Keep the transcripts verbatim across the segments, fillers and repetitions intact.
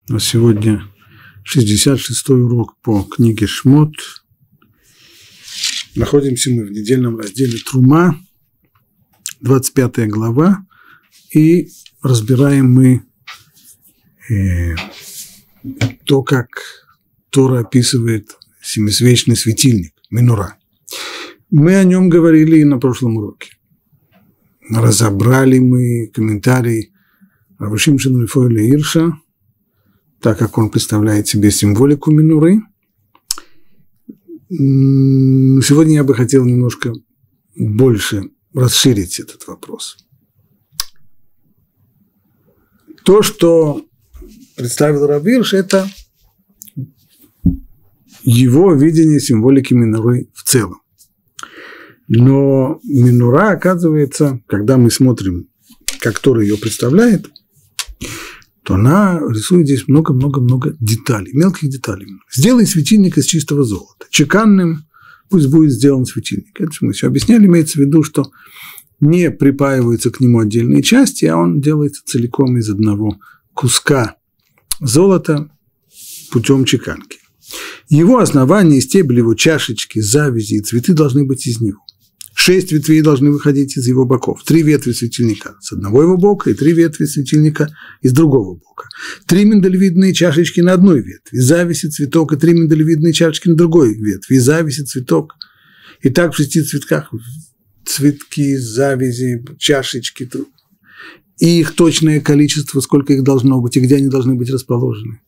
А сегодня шестьдесят шестой урок по книге Шмот. Находимся мы в недельном разделе Трума, двадцать пятая глава, и разбираем мы э, то, как Тора описывает семисвечный светильник, менура. Мы о нем говорили и на прошлом уроке. Разобрали мы комментарий Рава Шимшона Рифуэля Ирша, так как он представляет себе символику менуры. Сегодня я бы хотел немножко больше расширить этот вопрос. То, что представил Рав Ирш, это его видение символики менуры в целом. Но менура, оказывается, когда мы смотрим, как Тора ее представляет, то она рисует здесь много-много-много деталей, мелких деталей. Сделай светильник из чистого золота. Чеканным пусть будет сделан светильник. Это мы все объясняли, имеется в виду, что не припаиваются к нему отдельные части, а он делается целиком из одного куска золота путем чеканки. Его основание, стебель, его чашечки, завязи и цветы должны быть из него. Шесть ветвей должны выходить из его боков. Три ветви светильника с одного его бока и три ветви светильника из другого бока. Три миндалевидные чашечки на одной ветви, зависи, цветок, и три миндалевидные чашечки на другой ветви, зависи, цветок. И так в шести цветках цветки, завязи, чашечки. И их точное количество, сколько их должно быть, и где они должны быть расположены.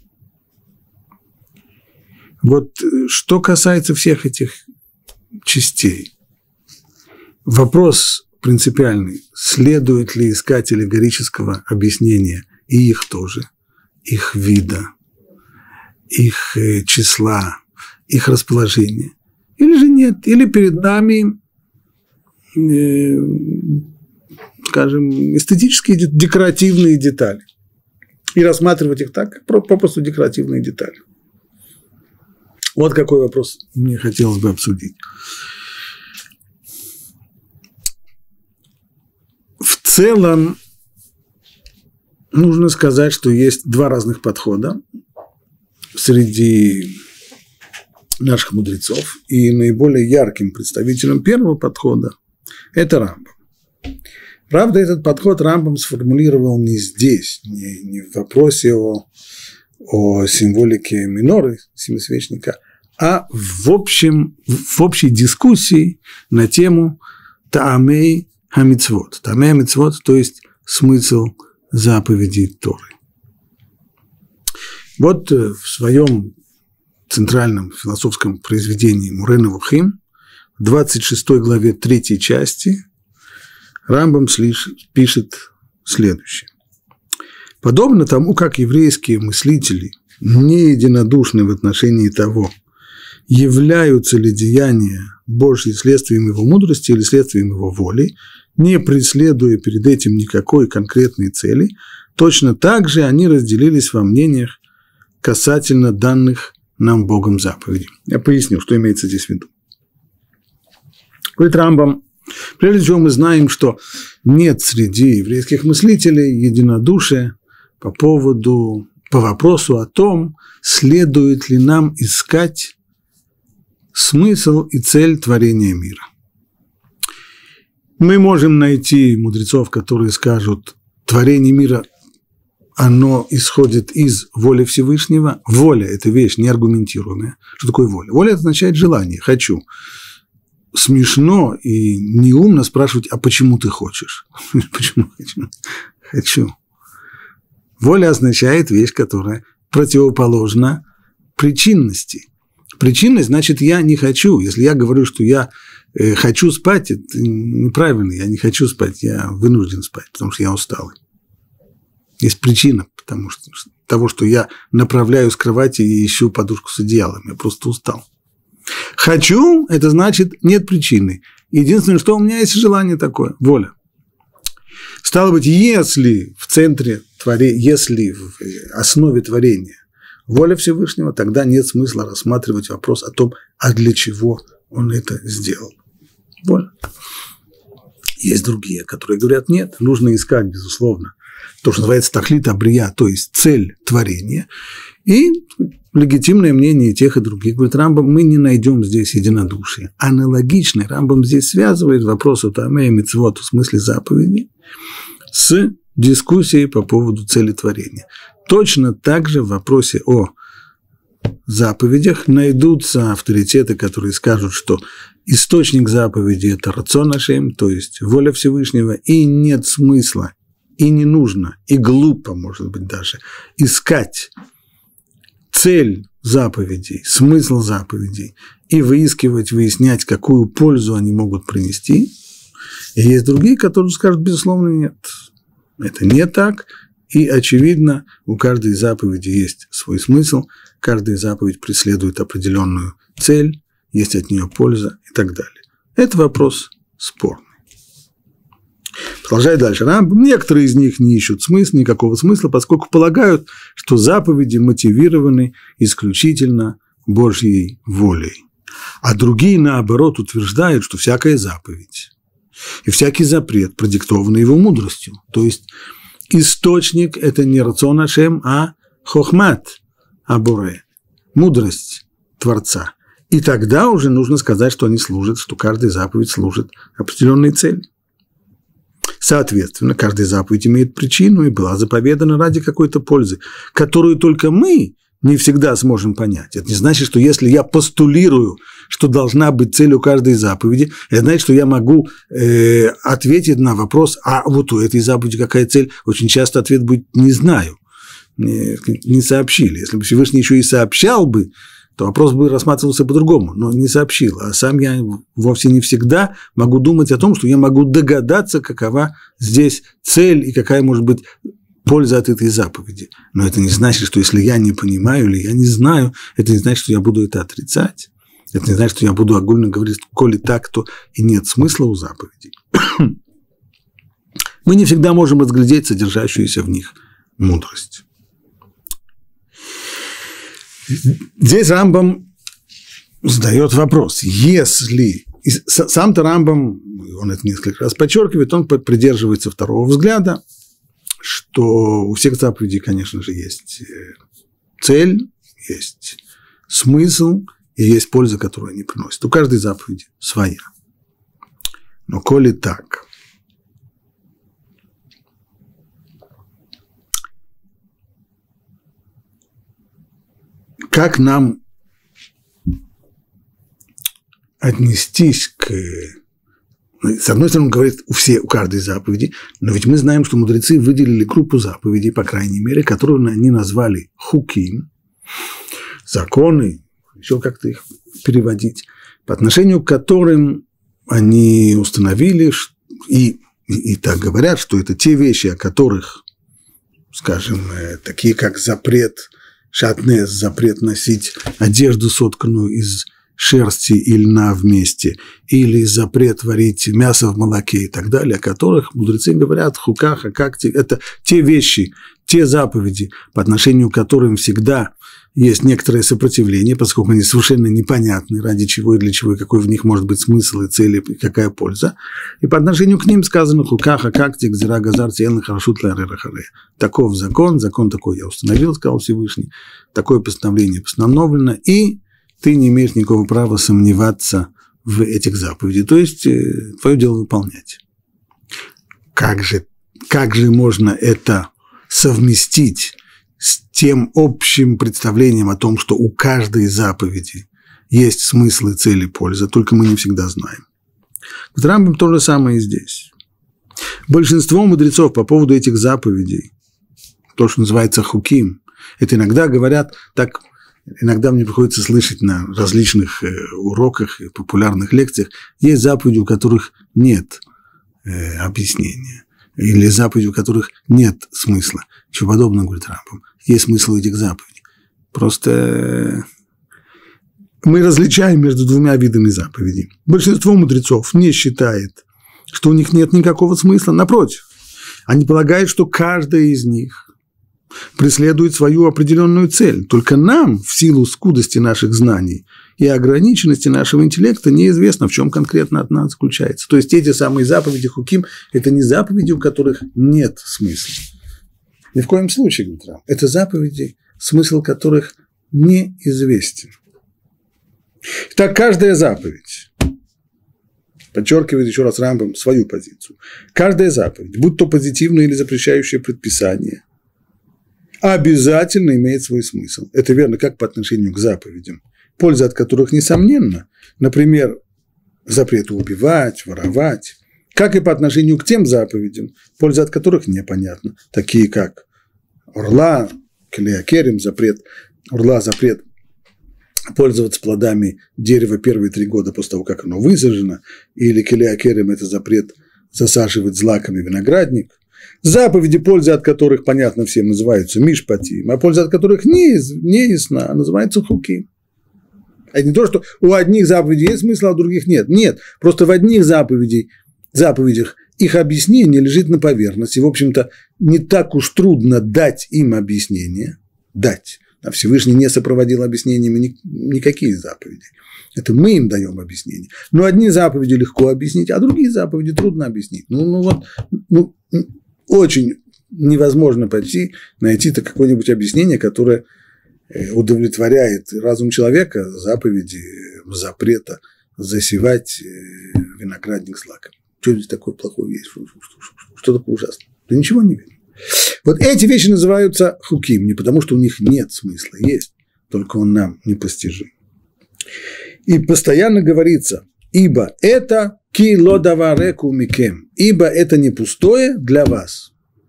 Вот что касается всех этих частей. Вопрос принципиальный, следует ли искать аллегорического объяснения и их тоже, их вида, их числа, их расположения, или же нет, или перед нами, э, скажем, эстетические декоративные детали, и рассматривать их так, как попросту декоративные детали. Вот какой вопрос мне хотелось бы обсудить. В целом, нужно сказать, что есть два разных подхода среди наших мудрецов, и наиболее ярким представителем первого подхода – это Рамбам. Правда, этот подход Рамбам сформулировал не здесь, не, не в вопросе о, о символике миноры, семисвечника, а в, общем, в общей дискуссии на тему Таамей Хамицвот. Таамей Хамицвот, то есть смысл заповедей Торы. Вот в своем центральном философском произведении Мурэ Невухим, в двадцать шестой главе третьей части, Рамбам пишет следующее. Подобно тому, как еврейские мыслители не единодушны в отношении того, являются ли деяния Божьи следствием его мудрости или следствием его воли, не преследуя перед этим никакой конкретной цели, точно так же они разделились во мнениях касательно данных нам Богом заповедей. Я поясню, что имеется здесь в виду. Говорит Рамбам, прежде всего мы знаем, что нет среди еврейских мыслителей единодушия по поводу, по вопросу о том, следует ли нам искать смысл и цель творения мира. Мы можем найти мудрецов, которые скажут, творение мира, оно исходит из воли Всевышнего. Воля – это вещь неаргументируемая. Что такое воля? Воля – это означает желание, хочу. Смешно и неумно спрашивать, а почему ты хочешь? Почему хочу? Хочу. Воля означает вещь, которая противоположна причинности. Причинность значит, я не хочу. Если я говорю, что я э, хочу спать, это неправильно. Я не хочу спать, я вынужден спать, потому что я усталый. Есть причина потому что, того, что я направляю с кровати и ищу подушку с одеялом. Я просто устал. Хочу – это значит, нет причины. Единственное, что у меня есть желание такое – воля. Стало быть, если в центре творения, если в основе творения воля Всевышнего, тогда нет смысла рассматривать вопрос о том, а для чего он это сделал. Воля. Есть другие, которые говорят, нет, нужно искать, безусловно, то, что называется тахлит абрия, то есть цель творения, и легитимное мнение и тех, и других. Говорит Рамбам, мы не найдем здесь единодушия. Аналогично Рамбам здесь связывает вопрос о Тааме и Мицвот, в смысле заповедей, с дискуссией по поводу цели творения. Точно так же в вопросе о заповедях найдутся авторитеты, которые скажут, что источник заповеди – это рацон Ашем, то есть воля Всевышнего, и нет смысла, и не нужно, и глупо, может быть, даже искать цель заповедей, смысл заповедей и выискивать, выяснять, какую пользу они могут принести. И есть другие, которые скажут, безусловно, нет. Это не так, и, очевидно, у каждой заповеди есть свой смысл, каждая заповедь преследует определенную цель, есть от нее польза и так далее. Это вопрос спорный. Продолжая дальше. Некоторые из них не ищут смысла, никакого смысла, поскольку полагают, что заповеди мотивированы исключительно Божьей волей. А другие, наоборот, утверждают, что всякая заповедь и всякий запрет продиктованы его мудростью. То есть источник – это не рацон Ашем, а хохмат абуре, мудрость Творца. И тогда уже нужно сказать, что они служат, что каждая заповедь служит определенной цели. Соответственно, каждая заповедь имеет причину и была заповедана ради какой-то пользы, которую только мы не всегда сможем понять. Это не значит, что если я постулирую, что должна быть цель у каждой заповеди, это значит, что я могу э, ответить на вопрос, а вот у этой заповеди какая цель? Очень часто ответ будет «не знаю», не, не сообщили. Если бы Всевышний еще и сообщал бы, то вопрос бы рассматривался по-другому, но не сообщил. А сам я вовсе не всегда могу думать о том, что я могу догадаться, какова здесь цель и какая может быть польза от этой заповеди. Но это не значит, что если я не понимаю или я не знаю, это не значит, что я буду это отрицать. Это не значит, что я буду огульно говорить, коли так, то и нет смысла у заповедей. Мы не всегда можем разглядеть содержащуюся в них мудрость. Здесь Рамбам задает вопрос, если сам-то Рамбам, он это несколько раз подчеркивает, он придерживается второго взгляда, что у всех заповедей, конечно же, есть цель, есть смысл и есть польза, которую они приносят. У каждой заповеди своя. Но коли так, как нам отнестись к... С одной стороны, он говорит, у, всей, у каждой заповеди, но ведь мы знаем, что мудрецы выделили группу заповедей, по крайней мере, которую они назвали хуким, законы, еще как-то их переводить, по отношению к которым они установили, и, и, и так говорят, что это те вещи, о которых, скажем, такие как запрет шатнес, запрет носить одежду, сотканную из шерсти и льна вместе, или запрет варить мясо в молоке и так далее, о которых мудрецы говорят, хуках, акакти, это те вещи, те заповеди, по отношению к которым всегда есть некоторое сопротивление, поскольку они совершенно непонятны, ради чего и для чего, и какой в них может быть смысл и цель, и какая польза. И по отношению к ним сказано хуках, акакти, гзира, газар, тиэлн, харашут, ларерахаре. Таков закон, закон такой я установил, сказал Всевышний, такое постановление постановлено, и ты не имеешь никакого права сомневаться в этих заповедях. То есть, твое дело выполнять. Как же, как же можно это совместить с тем общим представлением о том, что у каждой заповеди есть смысл и цель и польза, только мы не всегда знаем. В Рамбам то же самое и здесь. Большинство мудрецов по поводу этих заповедей, то, что называется хуким, это иногда говорят так. Иногда мне приходится слышать на различных уроках и популярных лекциях, есть заповеди, у которых нет э, объяснения, или заповеди, у которых нет смысла. Чего подобного, говорит Рамбам. Есть смысл у этих заповедей. Просто мы различаем между двумя видами заповедей. Большинство мудрецов не считает, что у них нет никакого смысла. Напротив, они полагают, что каждая из них преследует свою определенную цель. Только нам, в силу скудости наших знаний и ограниченности нашего интеллекта, неизвестно, в чем конкретно от нас заключается. То есть эти самые заповеди хуким – это не заповеди, у которых нет смысла. Ни в коем случае, говорит Рам. Это заповеди, смысл которых неизвестен. Так каждая заповедь, подчеркивает еще раз Рамбам свою позицию, каждая заповедь, будь то позитивное или запрещающее предписание, обязательно имеет свой смысл. Это верно как по отношению к заповедям, польза от которых несомненна, например, запрету убивать, воровать, как и по отношению к тем заповедям, польза от которых непонятна, такие как орла, келеакерим, запрет, орла, запрет пользоваться плодами дерева первые три года после того, как оно высажено, или келеакерим – это запрет засаживать злаками виноградник. Заповеди, польза от которых, понятно всем, называются мишпатим, а польза от которых не, не ясна, а называется хуким. А не то, что у одних заповедей есть смысл, а у других нет. Нет, просто в одних заповедей, заповедях их объяснение лежит на поверхности. В общем-то, не так уж трудно дать им объяснение. Дать. А Всевышний не сопроводил объяснениями ни, никакие заповеди. Это мы им даем объяснение. Но одни заповеди легко объяснить, а другие заповеди трудно объяснить. Ну, ну вот, ну, очень невозможно почти найти-то какое-нибудь объяснение, которое удовлетворяет разум человека, заповеди, запрета засевать виноградник злаками. Что здесь такое плохое есть? Что, что, что, что такое ужасное? Да ничего не видно. Вот эти вещи называются хуким, не потому что у них нет смысла, есть, только он нам непостижим. И постоянно говорится, ибо это ки ло давареку микем, ибо это не пустое для вас.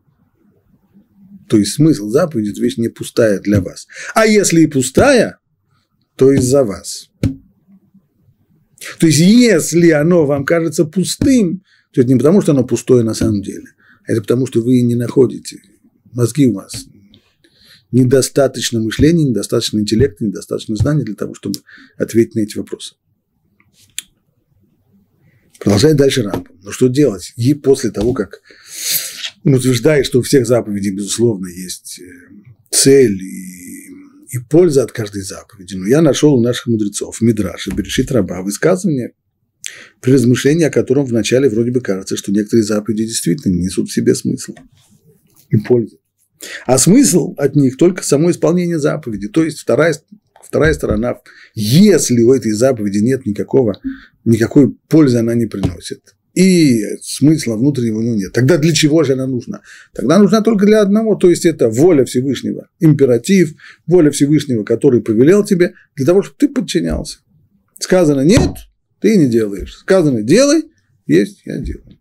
То есть смысл заповеди – это вещь не пустая для вас. А если и пустая, то из-за вас. То есть если оно вам кажется пустым, то это не потому, что оно пустое на самом деле, а это потому, что вы не находите. Мозги у вас недостаточно мышления, недостаточно интеллекта, недостаточно знаний для того, чтобы ответить на эти вопросы. Продолжает дальше Рамбам. Но что делать? И после того, как он утверждает, что у всех заповедей, безусловно, есть цель и, и польза от каждой заповеди. Но я нашел у наших мудрецов Мидраш и Берешит Раба высказывание, при размышлении о котором вначале вроде бы кажется, что некоторые заповеди действительно несут в себе смысл и пользу. А смысл от них только само исполнение заповеди. То есть вторая, вторая сторона, если у этой заповеди нет никакого, никакой пользы она не приносит, и смысла внутреннего ну, нет, тогда для чего же она нужна? Тогда нужна только для одного, то есть это воля Всевышнего, императив, воля Всевышнего, который повелел тебе, для того, чтобы ты подчинялся. Сказано нет, ты не делаешь. Сказано делай, есть, я делаю.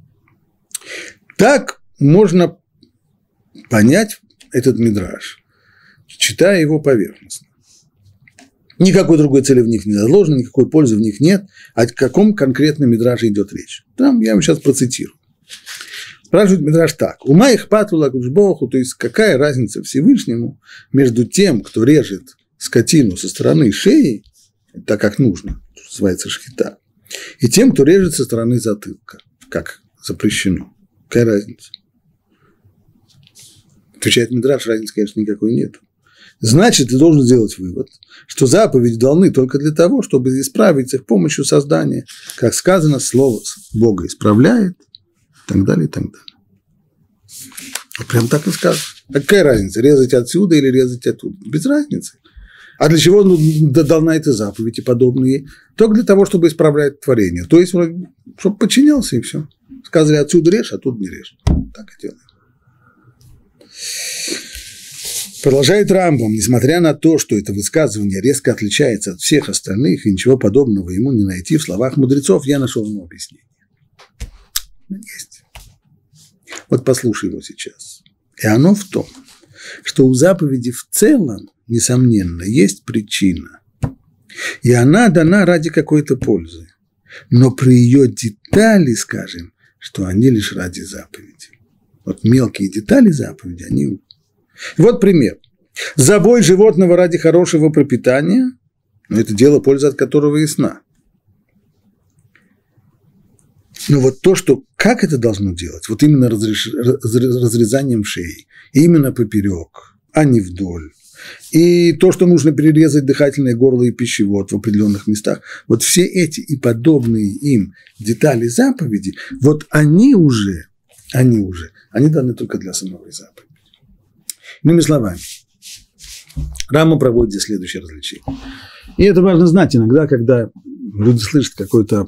Так можно понять этот мидраш, читая его поверхностно. Никакой другой цели в них не заложено, никакой пользы в них нет. О каком конкретном мидраше идет речь? Там я вам сейчас процитирую. Спрашивает мидраш так. Ума их патула куджбоху, то есть какая разница Всевышнему между тем, кто режет скотину со стороны шеи, так как нужно, называется шхита, и тем, кто режет со стороны затылка, как запрещено. Какая разница? Отвечает мидраш, разницы, конечно, никакой нет. Значит, ты должен сделать вывод, что заповеди даны только для того, чтобы исправить их помощью создания. Как сказано, слово Бога исправляет, и так далее, и так далее. Вот прям так и сказано. А какая разница, резать отсюда или резать оттуда? Без разницы. А для чего дана эта заповедь и подобные? Только для того, чтобы исправлять творение. То есть, чтобы подчинялся, и все. Сказали, отсюда режь, а тут не режь. Так и делаем. Продолжает Рамбам, несмотря на то, что это высказывание резко отличается от всех остальных, и ничего подобного ему не найти в словах мудрецов, я нашел ему объяснение. Есть. Вот послушай его сейчас. И оно в том, что у заповеди в целом, несомненно, есть причина. И она дана ради какой-то пользы. Но при ее детали, скажем, что они лишь ради заповеди. Вот мелкие детали заповеди, они... Вот пример. Забой животного ради хорошего пропитания, но это дело, польза от которого ясна. Но вот то, что как это должно делать, вот именно разреш... разрезанием шеи, именно поперек, а не вдоль, и то, что нужно перерезать дыхательное горло и пищевод в определенных местах, вот все эти и подобные им детали заповеди, вот они уже, они уже, они даны только для самой заповеди. Иными словами, Рамбам проводит здесь следующее развлечение. И это важно знать иногда, когда люди слышат какое-то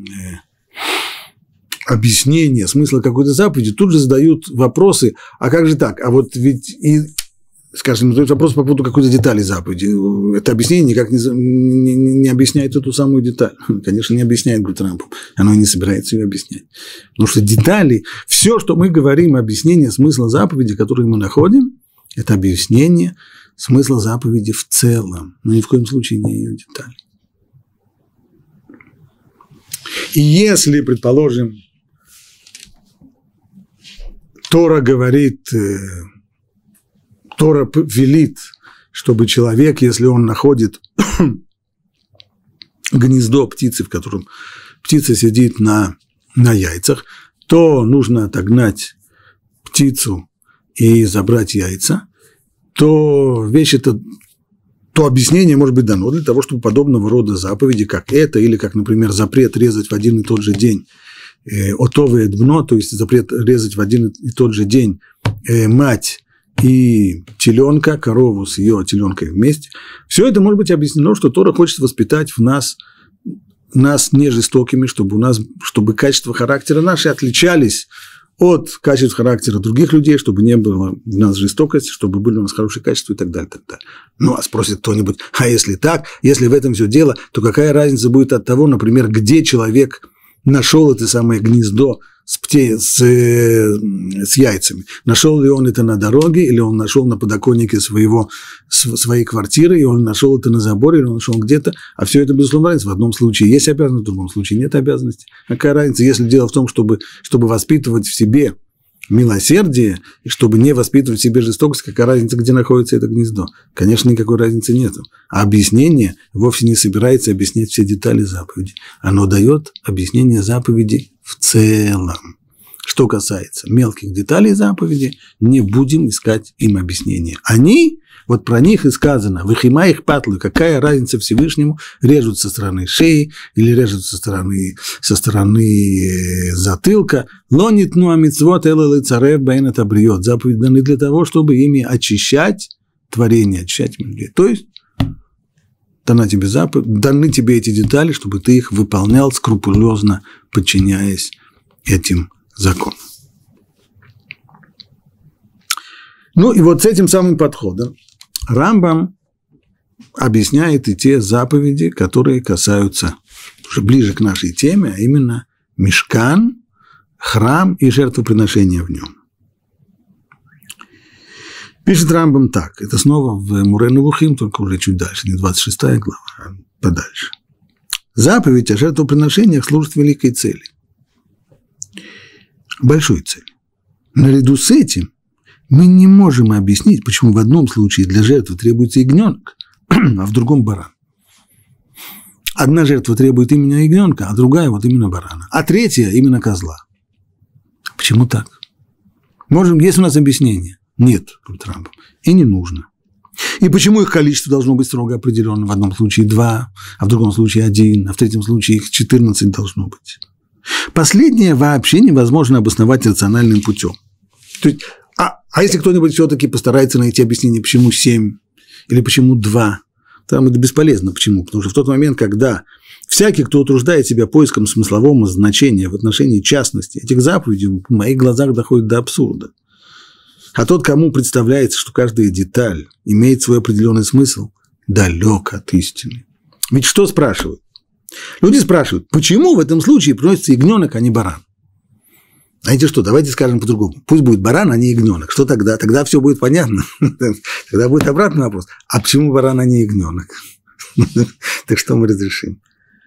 объяснение смысла какой-то заповеди, тут же задают вопросы, а как же так? А вот ведь и, скажем, задают вопрос по поводу какой-то детали заповеди. Это объяснение никак не, не, не объясняет эту самую деталь. Конечно, не объясняет, говорит Рамбам. Оно и не собирается ее объяснять. Потому что детали, все, что мы говорим, объяснение смысла заповеди, которые мы находим, это объяснение смысла заповеди в целом, но ни в коем случае не ее детали. И если, предположим, Тора говорит, Тора велит, чтобы человек, если он находит гнездо птицы, в котором птица сидит на, на яйцах, то нужно отогнать птицу и забрать яйца, то вещь это, то объяснение может быть дано для того, чтобы подобного рода заповеди, как это, или как, например, запрет резать в один и тот же день отовое дбно, то есть запрет резать в один и тот же день мать и теленка, корову с ее теленкой вместе, все это может быть объяснено, что Тора хочет воспитать в нас, нас не жестокими, чтобы, у нас, чтобы качества характера наши отличались от качеств характера других людей, чтобы не было у нас жестокости, чтобы были у нас хорошие качества и так далее, так далее. Ну, а спросит кто-нибудь, а если так, если в этом все дело, то какая разница будет от того, например, где человек нашел это самое гнездо с, пте, с, с яйцами? Нашел ли он это на дороге, или он нашел на подоконнике своего, своей квартиры, и он нашел это на заборе, или он нашел где-то? А все это, безусловно, разница. В одном случае есть обязанность, в другом случае нет обязанности. Какая разница, если дело в том, чтобы, чтобы воспитывать в себе милосердие, и чтобы не воспитывать в себе жестокость, какая разница, где находится это гнездо? Конечно, никакой разницы нет. А объяснение вовсе не собирается объяснять все детали заповеди. Оно дает объяснение заповеди в целом. Что касается мелких деталей заповеди, не будем искать им объяснения. Они, вот про них и сказано, «Вехима их патлы», какая разница Всевышнему, режут со стороны шеи или режут со стороны, со стороны затылка. «Лонит ну амитцвот элэлэ царев бэйн это бриот». Заповеди даны для того, чтобы ими очищать творение, очищать людей. То есть, дана тебе заповедь, даны тебе эти детали, чтобы ты их выполнял скрупулезно, подчиняясь этим законам. Ну и вот с этим самым подходом Рамбам объясняет и те заповеди, которые касаются уже ближе к нашей теме, а именно мишкан, храм и жертвоприношения в нем. Пишет Рамбам так, это снова в Муре Невухим, только уже чуть дальше, не двадцать шестая глава, а подальше. Заповедь о жертвоприношениях служит великой цели, большой цели. Наряду с этим мы не можем объяснить, почему в одном случае для жертвы требуется ягненок, а в другом баран. Одна жертва требует именно ягненка, а другая вот именно барана, а третья именно козла. Почему так? Можем, есть у нас объяснение? Нет, говорит Рамбам, и не нужно. И почему их количество должно быть строго определено? В одном случае два, а в другом случае один, а в третьем случае их четырнадцать должно быть. Последнее вообще невозможно обосновать рациональным путем. То есть, а, а если кто-нибудь все-таки постарается найти объяснение, почему семь или почему два, там это бесполезно. Почему? Потому что в тот момент, когда всякий, кто утруждает себя поиском смыслового значения в отношении частности этих заповедей, в моих глазах доходит до абсурда. А тот, кому представляется, что каждая деталь имеет свой определенный смысл, далек от истины. Ведь что спрашивают? Люди спрашивают, почему в этом случае приносится ягненок, а не баран? Знаете что, давайте скажем по-другому. Пусть будет баран, а не ягненок. Что тогда? Тогда все будет понятно. Тогда будет обратный вопрос. А почему баран, а не ягненок? Так что мы разрешим?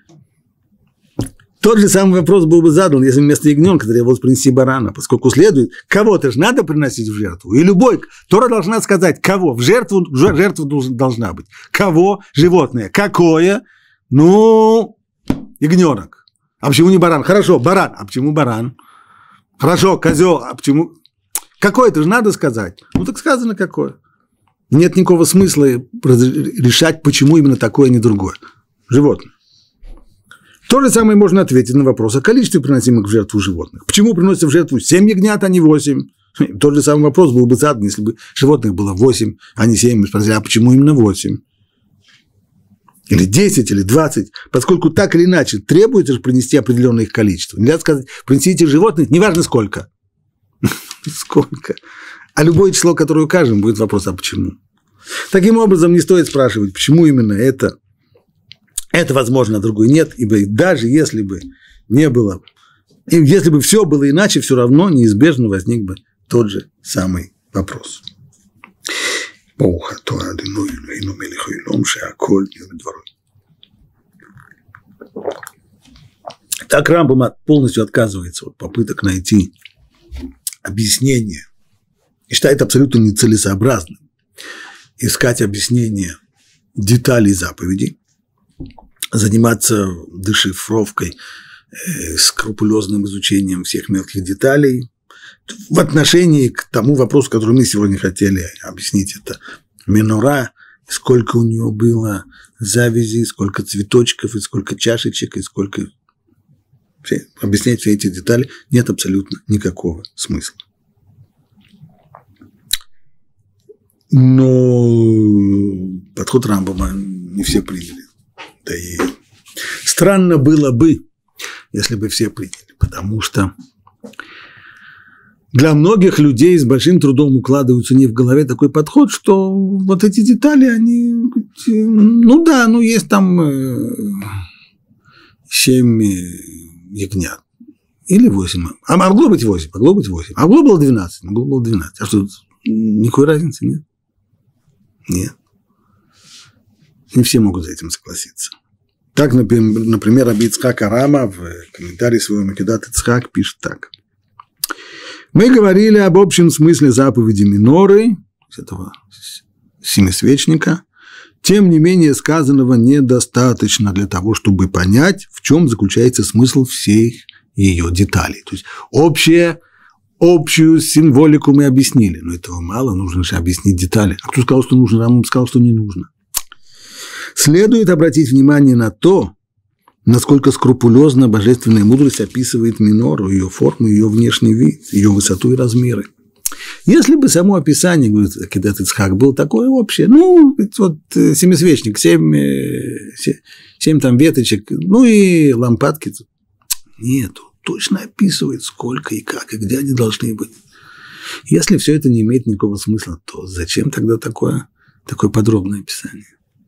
Тот же самый вопрос был бы задан, если вместо ягненка требовалось принести барана, поскольку следует, кого-то же надо приносить в жертву. И любой, Тора должна сказать, кого. В жертву, жертва должна быть. Кого? Животное. Какое? Ну, ягненок. А почему не баран? Хорошо, баран. А почему баран? Хорошо, козел. А почему? Какое-то же надо сказать. Ну, так сказано какое. Нет никакого смысла решать, почему именно такое, а не другое. Животное. То же самое можно ответить на вопрос о количестве приносимых в жертву животных. Почему приносят в жертву семь ягнят, а не восемь? Тот же самый вопрос был бы задан, если бы животных было восемь, а не семь. Мы спросили, а почему именно восемь? Или десять, или двадцать. Поскольку так или иначе требуется же принести определенное их количество. Нельзя сказать, принесите животных, неважно сколько. Сколько. А любое число, которое укажем, будет вопрос, а почему? Таким образом, не стоит спрашивать, почему именно это, это возможно, а другое нет, ибо даже если бы не было, если бы все было иначе, все равно неизбежно возник бы тот же самый вопрос. Так Рамбам полностью отказывается от попыток найти объяснение и считает абсолютно нецелесообразным искать объяснение деталей заповедей, заниматься дешифровкой, э, скрупулезным изучением всех мелких деталей в отношении к тому вопросу, который мы сегодня хотели объяснить. Это менора, сколько у нее было завязей, сколько цветочков, и сколько чашечек, и сколько... Все, объяснять все эти детали нет абсолютно никакого смысла. Но подход Рамбама не все приняли. Да и странно было бы, если бы все приняли, потому что для многих людей с большим трудом укладываются не в голове такой подход, что вот эти детали, они, ну да, ну есть там семь ягнят или восемь, а могло быть восемь, могло быть восемь, а могло было двенадцать, могло было двенадцать, а что, никакой разницы нет? Нет. Не все могут за этим согласиться. Так, например, Раби Ицхак Арама в комментарии своего Македат Ицхак пишет так. Мы говорили об общем смысле заповеди Миноры, этого семисвечника, тем не менее сказанного недостаточно для того, чтобы понять, в чем заключается смысл всей ее деталей. То есть общее, общую символику мы объяснили, но этого мало, нужно же объяснить детали. А кто сказал, что нужно? Рамбам сказал, что не нужно. Следует обратить внимание на то, насколько скрупулезно божественная мудрость описывает минору, ее форму, ее внешний вид, ее высоту и размеры. Если бы само описание, говорит Акидат Ицхак, было такое общее, ну, вот семисвечник, семь, семь там веточек, ну и лампадки. Нет, точно описывает, сколько и как, и где они должны быть. Если все это не имеет никакого смысла, то зачем тогда такое, такое подробное описание?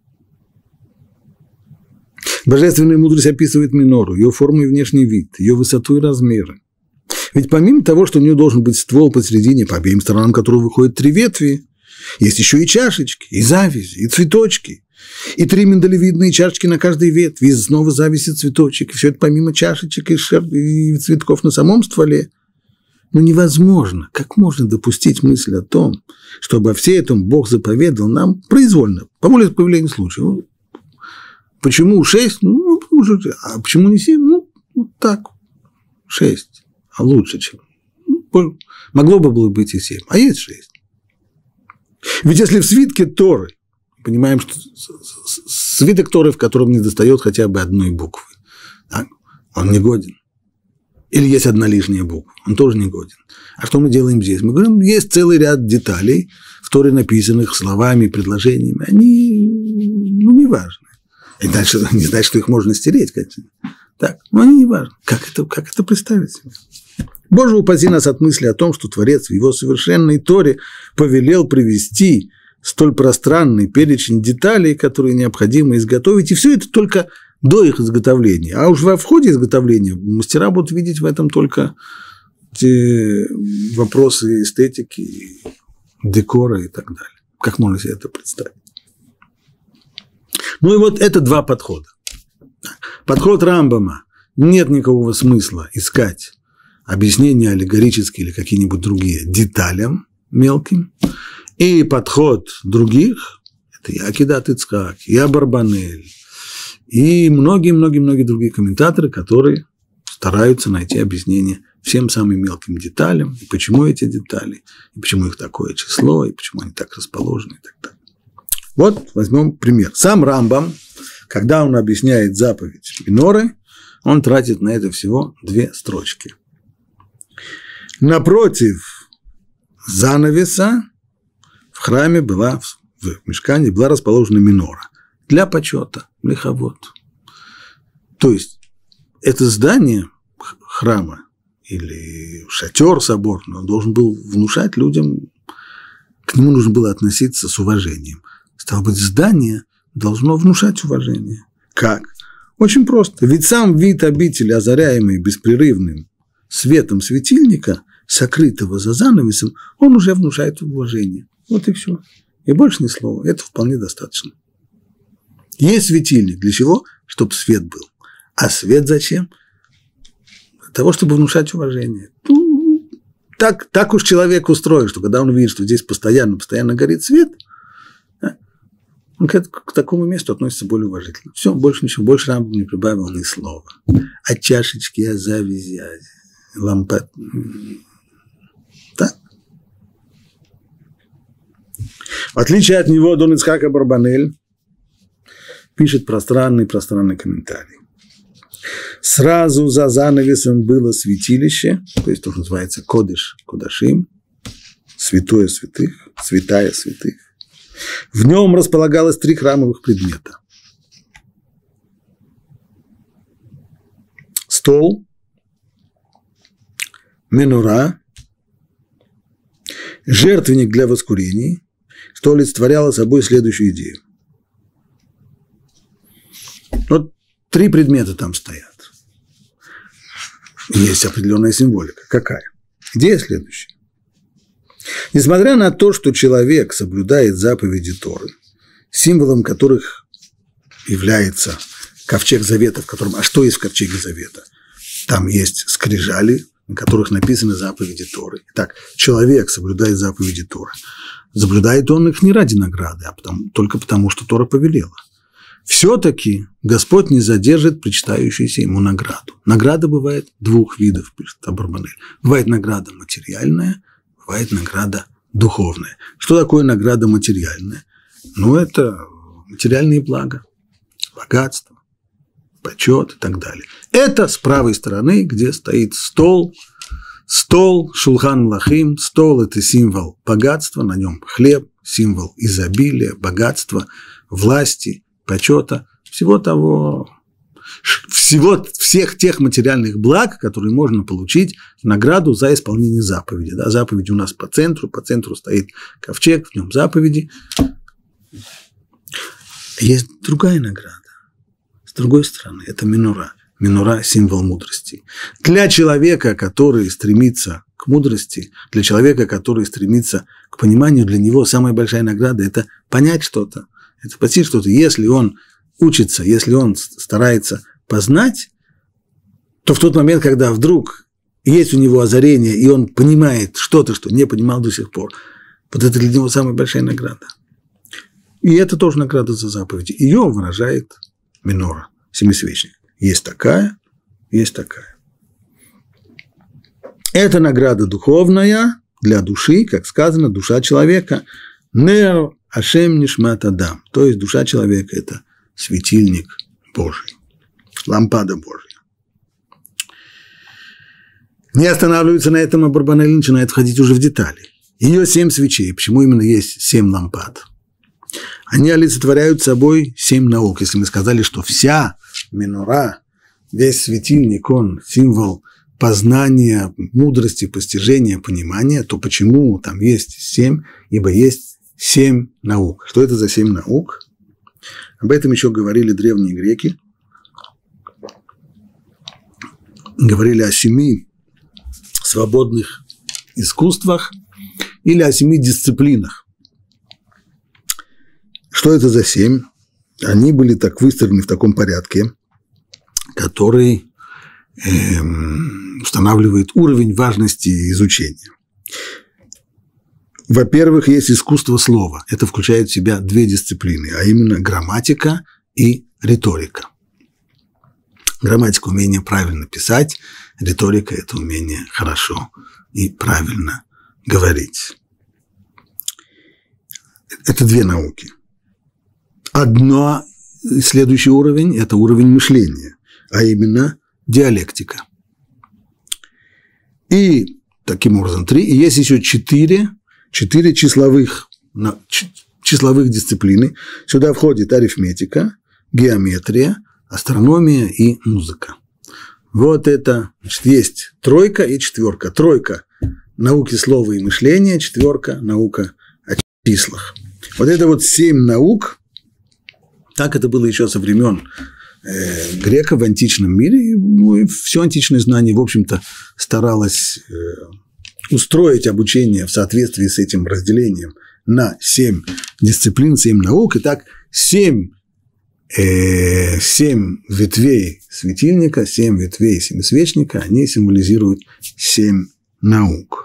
Божественная мудрость описывает минору, ее форму и внешний вид, ее высоту и размеры. Ведь помимо того, что у нее должен быть ствол посередине, по обеим сторонам которого выходят три ветви, есть еще и чашечки, и завязи, и цветочки, и три миндалевидные чашечки на каждой ветви, и снова завязи, цветочек, и все это помимо чашечек и, шер... и цветков на самом стволе. Но невозможно, как можно допустить мысль о том, что обо всем этом Бог заповедал нам произвольно, по воле появления случая. Почему шесть? Ну, а почему не семь? Ну, вот так, шесть. А лучше, чем... Могло бы было быть и семь, а есть шесть. Ведь если в свитке Торы, понимаем, что свиток Торы, в котором не достает хотя бы одной буквы, так, он не годен. Или есть одна лишняя буква, он тоже не годен. А что мы делаем здесь? Мы говорим, есть целый ряд деталей, в Торе написанных словами, предложениями, они, ну, не важны. И дальше не значит, что их можно стереть, конечно. Так, но они не важны. Как это, как это представить себе? Боже, упаси нас от мысли о том, что Творец в его совершенной Торе повелел привести столь пространный перечень деталей, которые необходимо изготовить, и все это только до их изготовления. А уж во входе изготовления мастера будут видеть в этом только те вопросы эстетики, декора и так далее. Как можно себе это представить? Ну и вот это два подхода. Подход Рамбама. Нет никакого смысла искать объяснения аллегорические или какие-нибудь другие деталям мелким. И подход других, это и Акидат Ицхак, и Абарбанель, и многие-многие-многие другие комментаторы, которые стараются найти объяснение всем самым мелким деталям, и почему эти детали, и почему их такое число, и почему они так расположены, и так далее. Вот возьмем пример. Сам Рамбам, когда он объясняет заповедь Миноры, он тратит на это всего две строчки. Напротив занавеса в храме была, в мишкане была расположена минора для почета, лихавот. То есть это здание храма или шатер соборный, он должен был внушать людям, к нему нужно было относиться с уважением. Стало быть, здание должно внушать уважение. Как? Очень просто. Ведь сам вид обители, озаряемый беспрерывным светом светильника, сокрытого за занавесом, он уже внушает уважение. Вот и все. И больше ни слова. Это вполне достаточно. Есть светильник. Для чего? Чтобы свет был. А свет зачем? Для того, чтобы внушать уважение. Ну, так, так уж человек устроен, что когда он видит, что здесь постоянно, постоянно горит свет, он к, к такому месту относится более уважительно. Все, больше ничего, больше Рамбам не прибавил ни слова. А чашечки, а завязи, а лампад. Так. В отличие от него, Дон Ицхак Абарбанель пишет пространный-пространный комментарий. Сразу за занавесом было святилище, то есть то, что называется Кодеш Кодашим, святое святых, святая святых. В нем располагалось три храмовых предмета. Стол, менура, жертвенник для воскурений, что олицетворяло собой следующую идею. Вот три предмета там стоят. Есть определенная символика. Какая? Идея следующая. Несмотря на то, что человек соблюдает заповеди Торы, символом которых является ковчег завета, в котором, а что есть в ковчеге завета? Там есть скрижали, на которых написаны заповеди Торы. Итак, человек соблюдает заповеди Торы. Соблюдает он их не ради награды, а потому, только потому, что Тора повелела. Все-таки Господь не задержит причитающуюся ему награду. Награда бывает двух видов, пишет Абарбанель. Бывает награда материальная, бывает награда духовная. Что такое награда материальная? Ну, это материальные блага, богатство, почет и так далее. Это с правой стороны, где стоит стол. Стол, шулхан млахим, стол – это символ богатства, на нем хлеб, символ изобилия, богатства, власти, почета, всего того, всего, всех тех материальных благ, которые можно получить в награду за исполнение заповеди. Да, заповеди у нас по центру, по центру стоит ковчег, в нем заповеди. Есть другая награда, с другой стороны, это минура. Минура – символ мудрости. Для человека, который стремится к мудрости, для человека, который стремится к пониманию, для него самая большая награда – это понять что-то, это постичь что-то. Если он учится, если он старается познать, то в тот момент, когда вдруг есть у него озарение, и он понимает что-то, что не понимал до сих пор, вот это для него самая большая награда. И это тоже награда за заповеди. Ее выражает минора, семисвечник. Есть такая, есть такая. Это награда духовная для души, как сказано, душа человека. Нер Ашем Нишмат Адам. То есть душа человека – это светильник Божий, лампада Божья. Не останавливается на этом, а Барбанель начинает входить уже в детали. Ее семь свечей. Почему именно есть семь лампад? Они олицетворяют собой семь наук. Если мы сказали, что вся минура, весь светильник, он символ познания, мудрости, постижения, понимания, то почему там есть семь? Ибо есть семь наук. Что это за семь наук? Об этом еще говорили древние греки. Говорили о семи свободных искусствах или о семи дисциплинах. Что это за семь? Они были так выстроены в таком порядке, который э, устанавливает уровень важности изучения. Во-первых, есть искусство слова. Это включает в себя две дисциплины, а именно грамматика и риторика. Грамматика – умение правильно писать, риторика – это умение хорошо и правильно говорить. Это две науки. Одно, следующий уровень – это уровень мышления, а именно диалектика. И таким образом три. И есть еще четыре четыре числовых, числовых дисциплины. Сюда входит арифметика, геометрия, астрономия и музыка. Вот это, значит, есть тройка и четверка. Тройка – науки слова и мышления, четверка – наука о числах. Вот это вот семь наук, так это было еще со времен э, греков в античном мире, и, ну, и все античное знание, в общем-то, старалось э, устроить обучение в соответствии с этим разделением на семь дисциплин, семь наук. Итак, семь Э, семь ветвей светильника, семь ветвей семисвечника, они символизируют семь наук.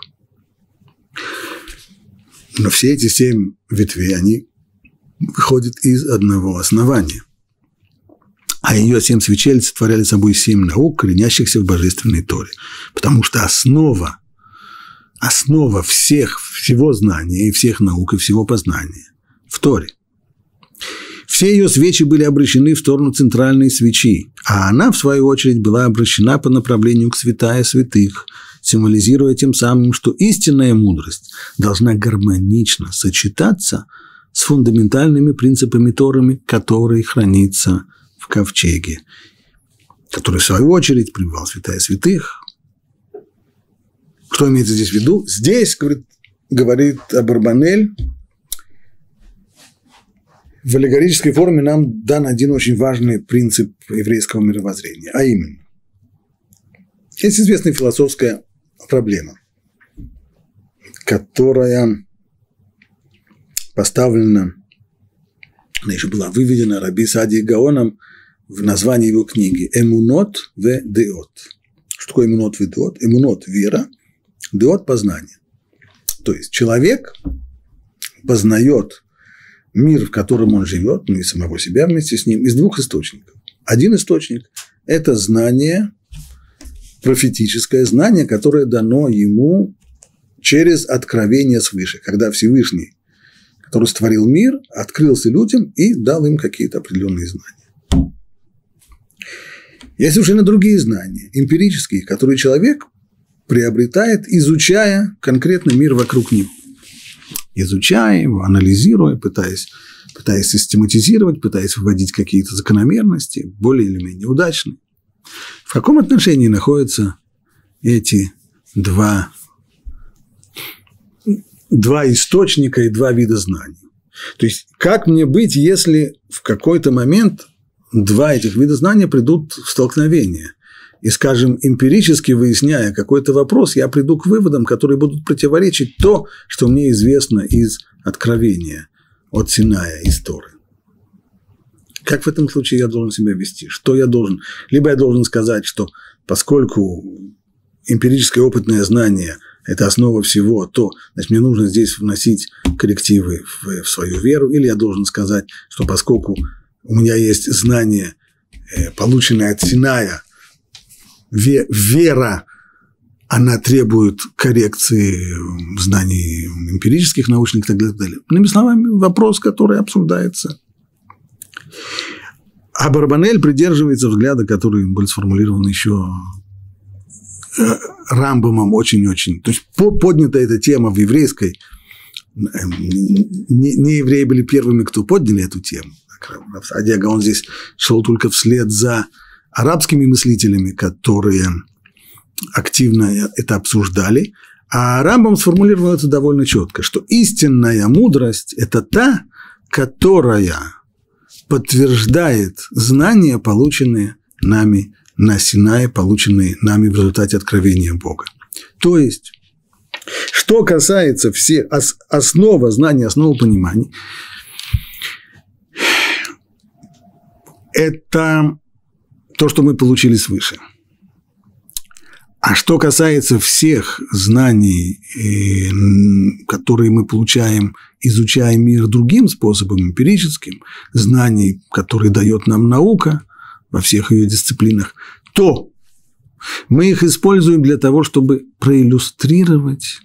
Но все эти семь ветвей, они выходят из одного основания. А ее семь свечей олицетворяли собой семь наук, коренящихся в божественной Торе. Потому что основа, основа всех, всего знания и всех наук и всего познания в Торе. Все ее свечи были обращены в сторону центральной свечи, а она, в свою очередь, была обращена по направлению к святая святых, символизируя тем самым, что истинная мудрость должна гармонично сочетаться с фундаментальными принципами Торы, которые хранятся в ковчеге, который, в свою очередь, пребывал святая святых. Что имеется здесь в виду? Здесь, говорит, говорит Абарбанель, в аллегорической форме нам дан один очень важный принцип еврейского мировоззрения, а именно, есть известная философская проблема, которая поставлена, она еще была выведена Раби Саади Гаоном в названии его книги «Эмунот ве деот». Что такое эмунот ве деот? Эмунот – вера, деот – познание. То есть человек познает мир, в котором он живет, ну и самого себя вместе с ним, из двух источников. Один источник – это знание, профетическое знание, которое дано ему через откровение свыше, когда Всевышний, который створил мир, открылся людям и дал им какие-то определенные знания. Есть совершенно другие знания, эмпирические, которые человек приобретает, изучая конкретно мир вокруг него. Изучая его, анализируя, пытаясь, пытаясь систематизировать, пытаясь выводить какие-то закономерности, более или менее удачные. В каком отношении находятся эти два, два источника и два вида знаний? То есть, как мне быть, если в какой-то момент два этих вида знания придут в столкновение? И, скажем, эмпирически выясняя какой-то вопрос, я приду к выводам, которые будут противоречить то, что мне известно из откровения от Синая, из Торы. Как в этом случае я должен себя вести? Что я должен? Либо я должен сказать, что поскольку эмпирическое опытное знание – это основа всего, то значит, мне нужно здесь вносить коррективы в, в свою веру, или я должен сказать, что поскольку у меня есть знание, полученное от Синая, вера, она требует коррекции знаний эмпирических, научных и так далее. Иными словами, вопрос, который обсуждается. А Барбанель придерживается взгляда, который был сформулирован еще Рамбамом очень-очень. То есть поднята эта тема в еврейской. Не, не евреи были первыми, кто подняли эту тему. Саади Гаон здесь шел только вслед за арабскими мыслителями, которые активно это обсуждали, а Рамбам сформулировал это довольно четко, что истинная мудрость – это та, которая подтверждает знания, полученные нами на Синае, полученные нами в результате откровения Бога. То есть, что касается всех основа знаний, основа понимания, это то, что мы получили свыше. А что касается всех знаний, которые мы получаем, изучая мир другим способом, эмпирическим, знаний, которые дает нам наука во всех ее дисциплинах, то мы их используем для того, чтобы проиллюстрировать,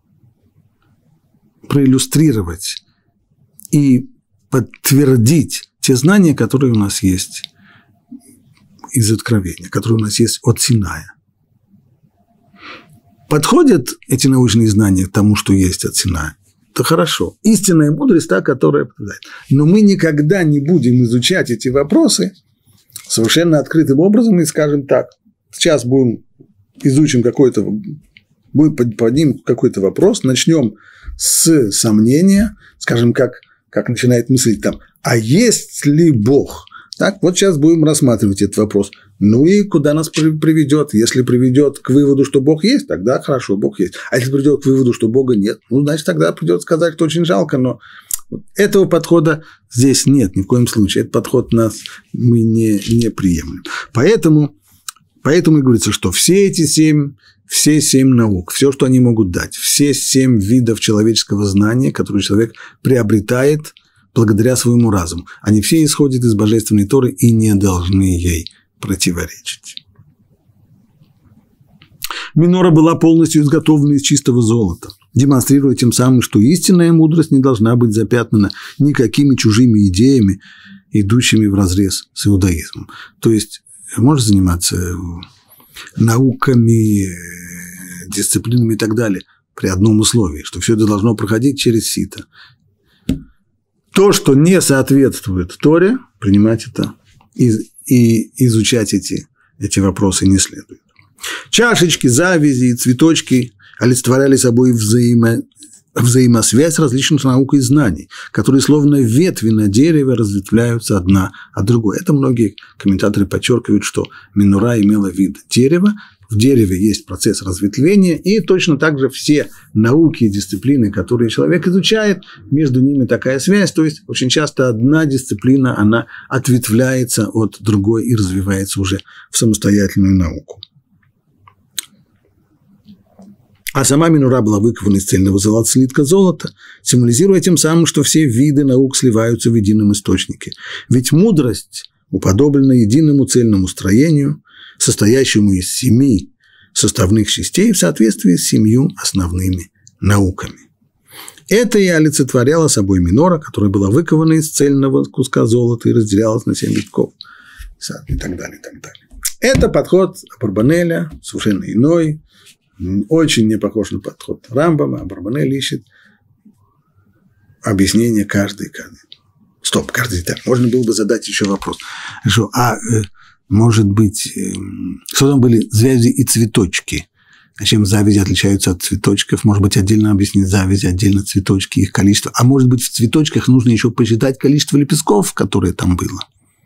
проиллюстрировать и подтвердить те знания, которые у нас есть из откровения, которые у нас есть от Синая. Подходят эти научные знания к тому, что есть от Синая? это хорошо. Истинная мудрость та, которая побеждает. Но мы никогда не будем изучать эти вопросы совершенно открытым образом и скажем так, сейчас будем изучим какой-то, будем поднимем какой-то вопрос, начнем с сомнения, скажем, как, как начинает мыслить там, а есть ли Бог? Так, вот сейчас будем рассматривать этот вопрос. Ну и куда нас приведет? Если приведет к выводу, что Бог есть, тогда хорошо, Бог есть. А если приведет к выводу, что Бога нет, ну, значит, тогда придется сказать, что очень жалко, но этого подхода здесь нет ни в коем случае. Этот подход нас мы не, не приемлем. Поэтому, поэтому и говорится, что все эти семь, все семь наук, все, что они могут дать, все семь видов человеческого знания, которые человек приобретает благодаря своему разуму, они все исходят из божественной Торы и не должны ей противоречить. Минора была полностью изготовлена из чистого золота, демонстрируя тем самым, что истинная мудрость не должна быть запятнана никакими чужими идеями, идущими вразрез с иудаизмом. То есть, можно заниматься науками, дисциплинами и так далее при одном условии, что все это должно проходить через сито. То, что не соответствует Торе, принимать это и, и изучать эти, эти вопросы не следует. Чашечки, завязи и цветочки олицетворяли собой взаимо, взаимосвязь различных наук и знаний, которые словно ветви на дереве разветвляются одна от другой. Это многие комментаторы подчеркивают, что минора имела вид дерева. В дереве есть процесс разветвления, и точно так же все науки и дисциплины, которые человек изучает, между ними такая связь, то есть очень часто одна дисциплина, она ответвляется от другой и развивается уже в самостоятельную науку. А сама минора была выкована из цельного золота, слитка золота, символизируя тем самым, что все виды наук сливаются в едином источнике. Ведь мудрость уподоблена единому цельному строению, состоящему из семи составных частей в соответствии с семью основными науками. Это и олицетворяло собой минора, которая была выкована из цельного куска золота и разделялась на семь витков, и так далее, и так далее. Это подход Абарбанеля, совершенно иной, очень не похож на подход Рамбама. Абарбанель ищет объяснение каждой каждой. Стоп, каждый деталь. Можно было бы задать еще вопрос. Хорошо, а может быть, что там были завязи и цветочки? А чем завязи отличаются от цветочков? Может быть, отдельно объяснить завязи, отдельно цветочки, их количество. А может быть, в цветочках нужно еще посчитать количество лепестков, которые там было?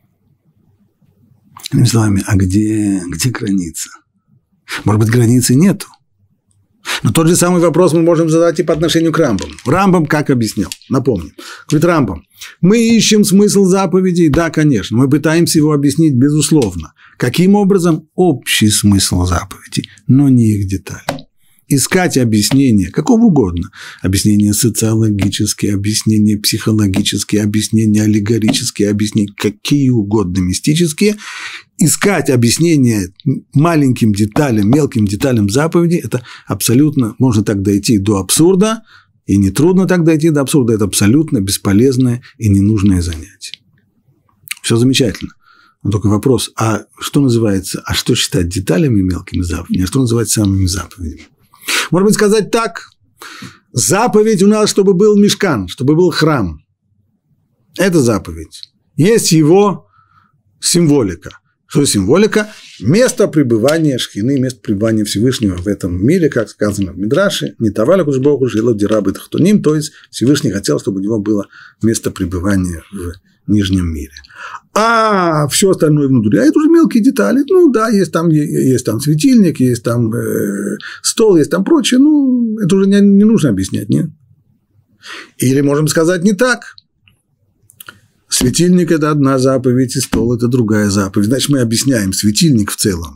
Иными словами, а где, где граница? Может быть, границы нету? Но тот же самый вопрос мы можем задать и по отношению к Рамбаму. Рамбам как объяснял? Напомню. Говорит Рамбам, мы ищем смысл заповедей? Да, конечно. Мы пытаемся его объяснить, безусловно. Каким образом? Общий смысл заповедей, но не их детали. Искать объяснения, какого угодно. Объяснения социологические, объяснения психологические, объяснения аллегорические, объяснения какие угодно мистические. Искать объяснения маленьким деталям, мелким деталям заповеди, это абсолютно, можно так дойти до абсурда, и нетрудно так дойти до абсурда, это абсолютно бесполезное и ненужное занятие. Все замечательно. Но только вопрос, а что называется, а что считать деталями мелкими заповедями, а что называть самыми заповедями? Может быть, сказать так, заповедь у нас, чтобы был мишкан, чтобы был храм. Это заповедь. Есть его символика. Что символика? Место пребывания Шхины, место пребывания Всевышнего в этом мире, как сказано в Мидраше, не таваля куш Богу жила дирабы тахтуним, то есть Всевышний хотел, чтобы у него было место пребывания в нижнем мире. А все остальное внутри, а это уже мелкие детали. Ну да, есть там, есть там светильник, есть там э, стол, есть там прочее. Ну, это уже не, не нужно объяснять, нет? Или можем сказать не так. Светильник – это одна заповедь, и стол – это другая заповедь. Значит, мы объясняем светильник в целом,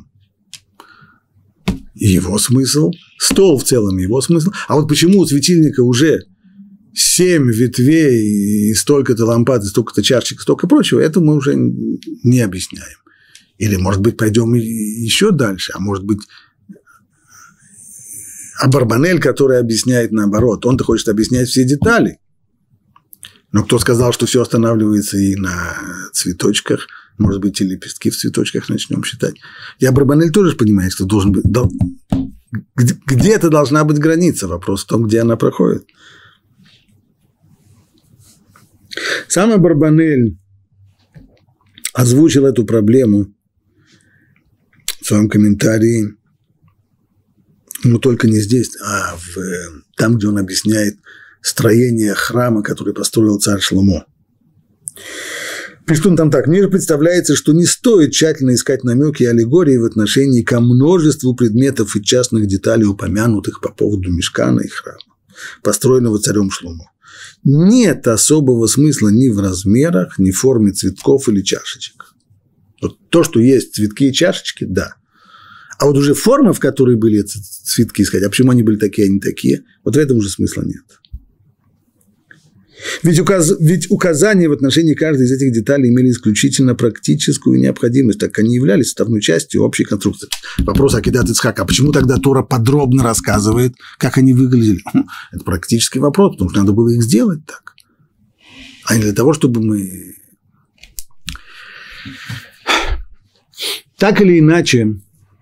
его смысл, стол в целом, его смысл. А вот почему у светильника уже семь ветвей, и столько-то лампад, и столько-то чашечек, столько прочего, это мы уже не объясняем. Или, может быть, пойдем еще дальше, а может быть, Абарбанель, который объясняет наоборот, он-то хочет объяснять все детали. Но кто сказал, что все останавливается и на цветочках, может быть, и лепестки в цветочках начнем считать. И Абарбанель тоже понимает, что должен быть, где-то должна быть граница, вопрос в том, где она проходит. Сам Абарбанель озвучил эту проблему в своем комментарии, но только не здесь, а в, там, где он объясняет строение храма, который построил царь Шломо. Пишет он там так: ниже представляется, что не стоит тщательно искать намеки и аллегории в отношении ко множеству предметов и частных деталей, упомянутых по поводу мишкана и храма, построенного царем Шломо. Нет особого смысла ни в размерах, ни в форме цветков или чашечек. Вот то, что есть цветки и чашечки, да. А вот уже форма, в которой были эти цветки искать, а почему они были такие, а не такие, вот в этом уже смысла нет. Ведь, указ... Ведь указания в отношении каждой из этих деталей имели исключительно практическую необходимость, так как они являлись составной частью общей конструкции. Вопрос Акидат Ицхак: а почему тогда Тора подробно рассказывает, как они выглядели? Это практический вопрос, потому что надо было их сделать так, а не для того, чтобы мы… Так или иначе,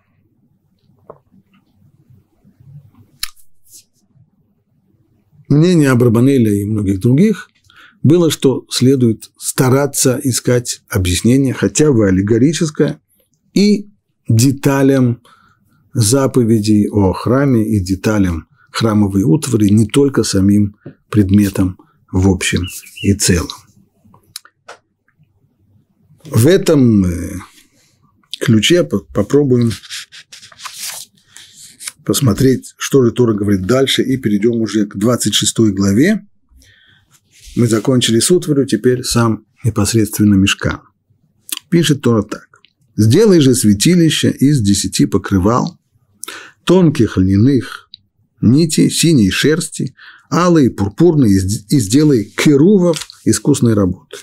мнение Абарбанеля и многих других было, что следует стараться искать объяснение, хотя бы аллегорическое, и деталям заповедей о храме, и деталям храмовой утвари, не только самим предметам в общем и целом. В этом ключе попробуем посмотреть, что же Тора говорит дальше, и перейдем уже к двадцать шестой главе. Мы закончили с утварью, теперь сам непосредственно мишкан. Пишет Тора так: «Сделай же святилище из десяти покрывал, тонких льняных нитей, синей шерсти, алой, пурпурной, и сделай керувов искусной работы».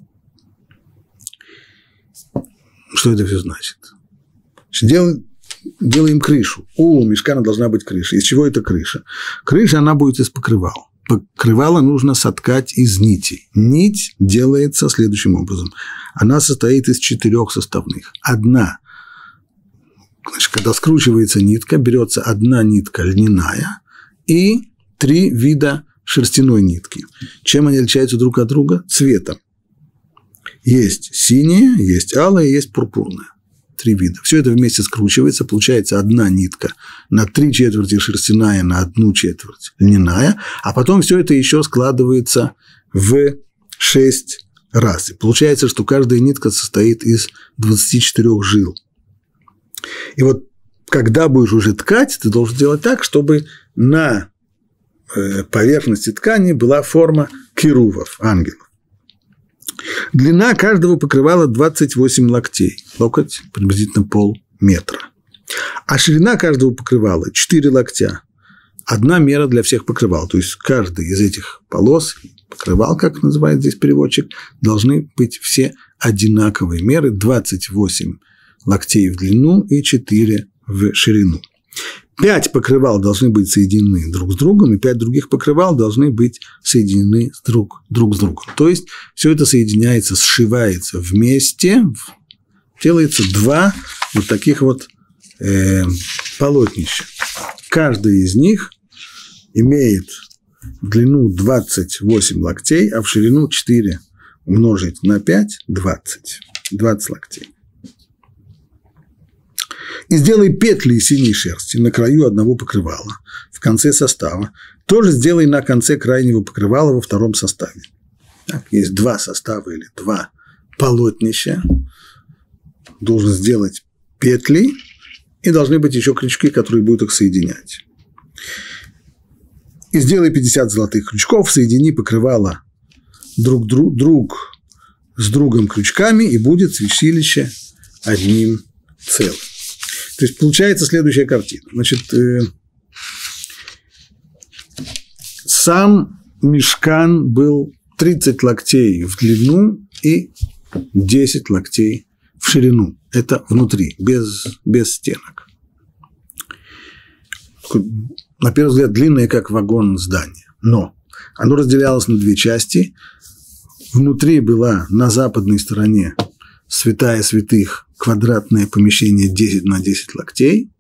Что это все значит? Делай Делаем крышу. У мишкана должна быть крыша. Из чего это крыша? Крыша, она будет из покрывала. Покрывало нужно соткать из нитей. Нить делается следующим образом. Она состоит из четырех составных. Одна, значит, когда скручивается нитка, берется одна нитка льняная и три вида шерстяной нитки. Чем они отличаются друг от друга? Цветом. Есть синяя, есть алая, есть пурпурная. Три вида. Все это вместе скручивается, получается одна нитка на три четверти шерстяная, на одну четверть льняная, а потом все это еще складывается в шесть раз. И получается, что каждая нитка состоит из двадцати четырёх жил. И вот когда будешь уже ткать, ты должен делать так, чтобы на поверхности ткани была форма керувов, ангелов. Длина каждого покрывала двадцать восемь локтей, локоть приблизительно полметра. А ширина каждого покрывала четыре локтя. Одна мера для всех покрывал. То есть каждый из этих полос, покрывал, как называет здесь переводчик, должны быть все одинаковые меры: двадцать восемь локтей в длину и четыре в ширину. Пять покрывал должны быть соединены друг с другом, и пять других покрывал должны быть соединены друг, друг с другом. То есть все это соединяется, сшивается вместе, делается два вот таких вот э, полотнища. Каждый из них имеет в длину двадцать восемь локтей, а в ширину четыре умножить на пять – двадцать. двадцать локтей. И сделай петли из синей шерсти на краю одного покрывала в конце состава. Тоже сделай на конце крайнего покрывала во втором составе. Так, есть два состава или два полотнища. Должен сделать петли, и должны быть еще крючки, которые будут их соединять. И сделай пятьдесят золотых крючков, соедини покрывала друг, друг, друг с другом крючками, и будет святилище одним целым. То есть получается следующая картина. Значит, э, сам мишкан был тридцать локтей в длину и десять локтей в ширину. Это внутри, без, без стенок. На первый взгляд, длинное, как вагон здания. Но оно разделялось на две части. Внутри была на западной стороне святая святых, квадратное помещение десять на десять локтей.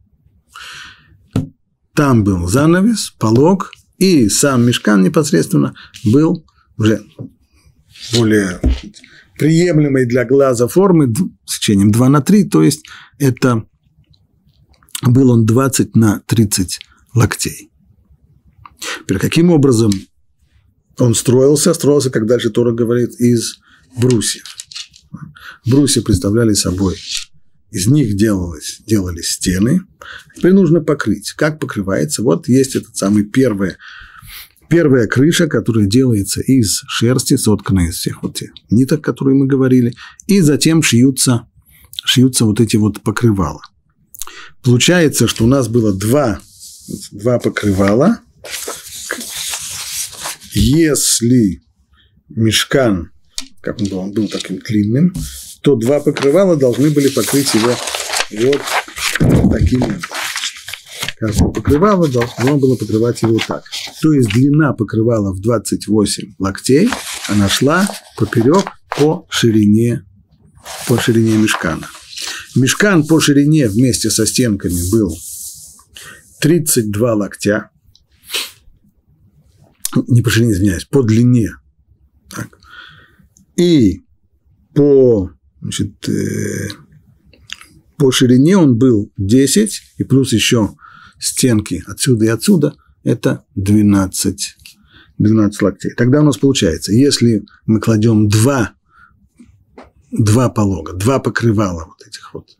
Там был занавес, полог, и сам мишкан непосредственно был уже более приемлемой для глаза формы, сечением два на три, то есть это был он двадцать на тридцать локтей. Теперь каким образом он строился? Строился, как дальше Тора говорит, из брусьев. Брусья представляли собой, из них делалось, делались стены. Теперь нужно покрыть. Как покрывается? Вот есть этот самый первый, первая крыша, которая делается из шерсти, сотканная из всех вот тех ниток, которые мы говорили, и затем шьются, шьются вот эти вот покрывала. Получается, что у нас было два, два покрывала. Если мишкан, как он был, он был таким длинным, то два покрывала должны были покрыть его вот таким образом. Каждое покрывало должно было покрывать его так. То есть длина покрывала в двадцать восемь локтей, она шла поперек по ширине, по ширине мишкана. Мишкан по ширине вместе со стенками был тридцать два локтя. Не по ширине, извиняюсь, по длине. Так. И по, значит, э, по ширине он был десять, и плюс еще стенки отсюда и отсюда, это двенадцать, двенадцать локтей. Тогда у нас получается, если мы кладем два, два полога, два покрывала вот этих вот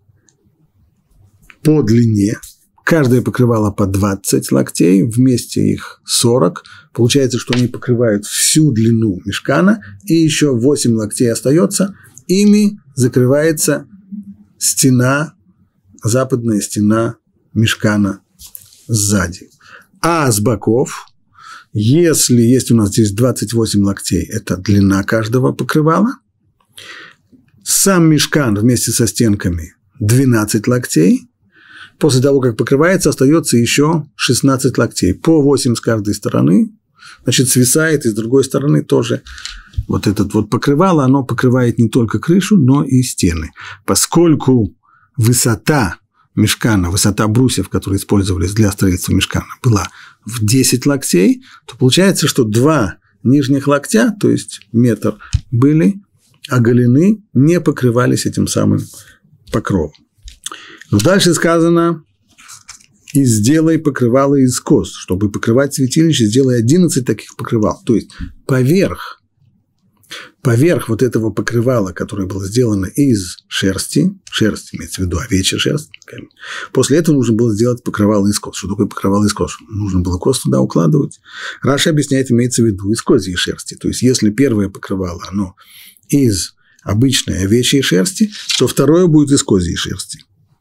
по длине, каждое покрывало по двадцать локтей, вместе их сорок. Получается, что они покрывают всю длину мишкана, и еще восемь локтей остается. Ими закрывается стена, западная стена мишкана сзади. А с боков, если есть у нас здесь двадцать восемь локтей, это длина каждого покрывала. Сам мишкан вместе со стенками двенадцать локтей. После того, как покрывается, остается еще шестнадцать локтей. По восемь с каждой стороны. Значит, свисает, и с другой стороны тоже вот этот вот покрывало, оно покрывает не только крышу, но и стены. Поскольку высота мишкана, высота брусьев, которые использовались для строительства мишкана, была в десять локтей, то получается, что два нижних локтя, то есть метр, были оголены, не покрывались этим самым покровом. Но дальше сказано: и сделай покрывало из кос. Чтобы покрывать святилище, сделай одиннадцать таких покрывал. То есть поверх, поверх вот этого покрывала, которое было сделано из шерсти, шерсть имеется в виду овечья шерсть, после этого нужно было сделать покрывало из кос. Что такое покрывало из кос? Нужно было кос туда укладывать. Раши объясняет, имеется в виду из козьей шерсти. То есть если первое покрывало, оно из обычной овечьей шерсти, то второе будет из козьей шерсти.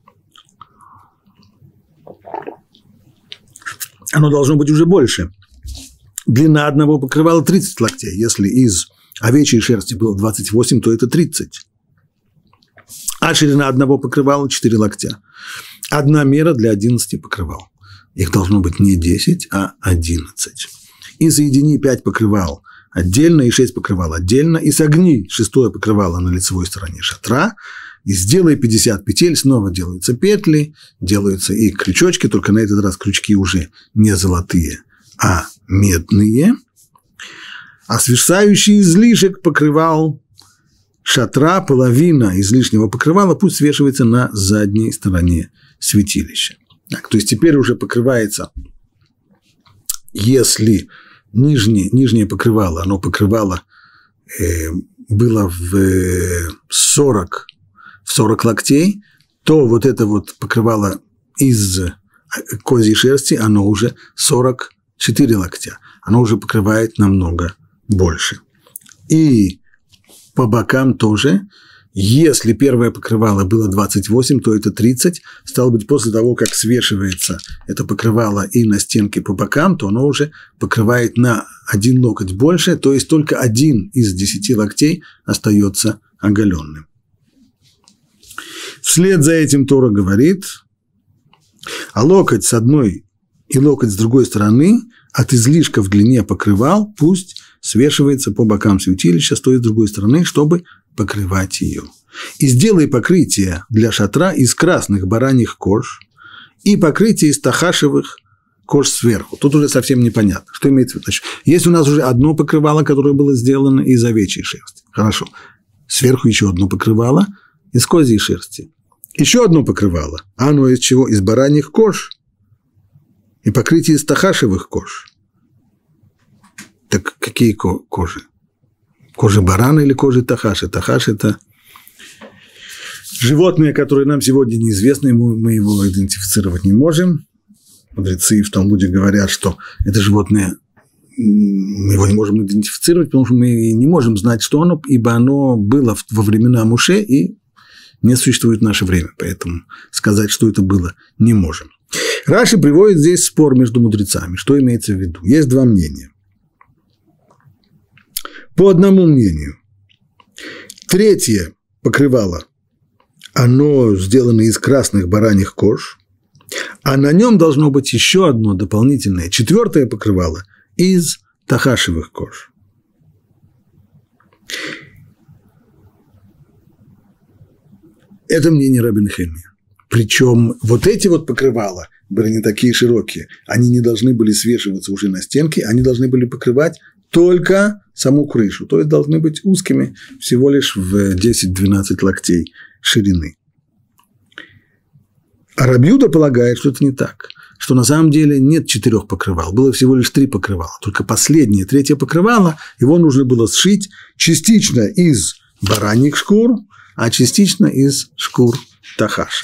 Оно должно быть уже больше. Длина одного покрывала тридцать локтей. Если из овечьей шерсти было двадцать восемь, то это тридцать. А ширина одного покрывала четыре локтя. Одна мера для одиннадцати покрывал. Их должно быть не десять, а одиннадцать. И соедини пять покрывал отдельно, и шесть покрывал отдельно, и согни шестое покрывало на лицевой стороне шатра, и сделай пятьдесят петель, снова делаются петли, делаются и крючочки, только на этот раз крючки уже не золотые, а медные. А свисающий излишек покрывал шатра, половина излишнего покрывала, пусть свешивается на задней стороне святилища. Так, то есть теперь уже покрывается, если нижнее, нижнее покрывало, оно покрывало, э, было в э, сорок в сорок локтей, то вот это вот покрывало из козьей шерсти, оно уже сорок четыре локтя. Оно уже покрывает намного больше. И по бокам тоже. Если первое покрывало было двадцать восемь, то это тридцать. Стало быть, после того, как свешивается это покрывало и на стенке по бокам, то оно уже покрывает на один локоть больше, то есть только один из десяти локтей остается оголенным. Вслед за этим Тора говорит: а локоть с одной и локоть с другой стороны от излишка в длине покрывал пусть свешивается по бокам святилища с той и с другой стороны, чтобы покрывать ее. И сделай покрытие для шатра из красных бараньих кож и покрытие из тахашевых кош сверху. Тут уже совсем непонятно, что имеется в виду. Есть у нас уже одно покрывало, которое было сделано из овечьей шерсти. Хорошо. Сверху еще одно покрывало из козьей шерсти. Еще одно покрывало. А оно из чего? Из бараньих кож. И покрытие из тахашевых кож. Так какие кожи? Кожи барана или кожи тахаши? Тахаш – это животное, которое нам сегодня неизвестно, мы его идентифицировать не можем. Мудрецы в Талмуде говорят, что это животное, мы его не можем идентифицировать, потому что мы не можем знать, что оно, ибо оно было во времена Моше и не существует в наше время. Поэтому сказать, что это было, не можем. Раши приводит здесь спор между мудрецами. Что имеется в виду? Есть два мнения. По одному мнению, третье покрывало, оно сделано из красных бараньих кож, а на нем должно быть еще одно дополнительное, четвертое покрывало из тахашевых кож. Это мнение Рабби Нехемия. Причем вот эти вот покрывала были не такие широкие, они не должны были свешиваться уже на стенки, они должны были покрывать только саму крышу, то есть должны быть узкими всего лишь в десять-двенадцать локтей ширины. А Рабби Юда полагает, что это не так, что на самом деле нет четырех покрывал, было всего лишь три покрывала, только последнее, третье покрывало, его нужно было сшить частично из бараньих шкур, а частично из шкур тахаша.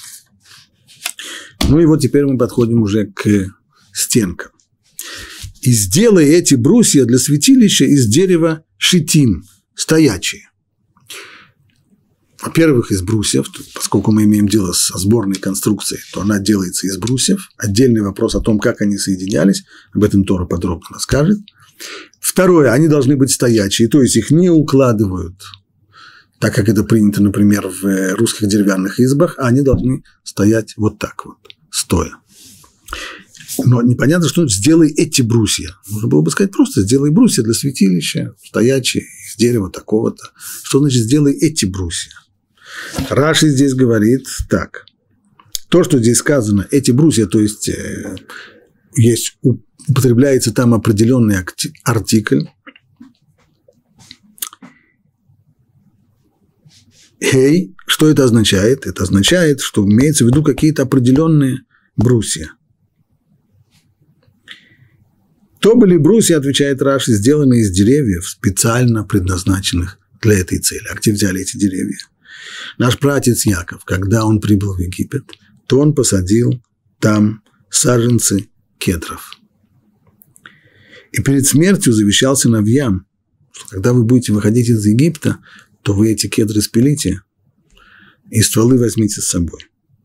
Ну и вот теперь мы подходим уже к стенкам. И сделай эти брусья для святилища из дерева шитим, стоячие. Во-первых, из брусьев, поскольку мы имеем дело со сборной конструкцией, то она делается из брусьев. Отдельный вопрос о том, как они соединялись, об этом Тора подробно расскажет. Второе, они должны быть стоячие, то есть их не укладывают, так как это принято, например, в русских деревянных избах, а они должны стоять вот так вот, стоя. Но непонятно, что сделай эти брусья. Можно было бы сказать просто сделай брусья для святилища, стоячие, из дерева такого-то. Что значит сделай эти брусья? Раши здесь говорит так. То, что здесь сказано, эти брусья, то есть, э, есть употребляется там определенный артикль. Хей, что это означает? Это означает, что имеется в виду какие-то определенные брусья. То были брусья, отвечает Раши, сделанные из деревьев, специально предназначенных для этой цели. А где взяли эти деревья? Наш праотец Яков, когда он прибыл в Египет, то он посадил там саженцы кедров. И перед смертью завещал сыновьям, что когда вы будете выходить из Египта, то вы эти кедры спилите и стволы возьмите с собой.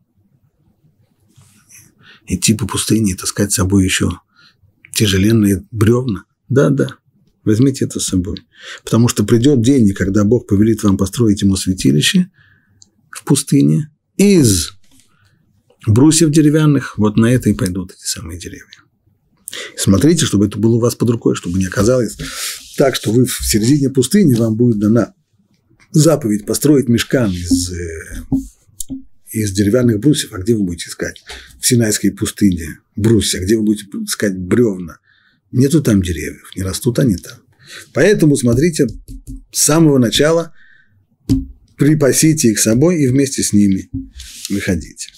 Идти по пустыне и таскать с собой еще тяжеленные бревна. Да-да, возьмите это с собой. Потому что придет день, когда Бог повелит вам построить ему святилище в пустыне из брусьев деревянных. Вот на это и пойдут эти самые деревья. Смотрите, чтобы это было у вас под рукой, чтобы не оказалось так, что вы в середине пустыни, вам будет дана заповедь построить мишкан из, из деревянных брусьев. А где вы будете искать? В Синайской пустыне брусья. Где вы будете искать бревна? Нету там деревьев, не растут они там. Поэтому, смотрите, с самого начала припасите их с собой и вместе с ними выходите.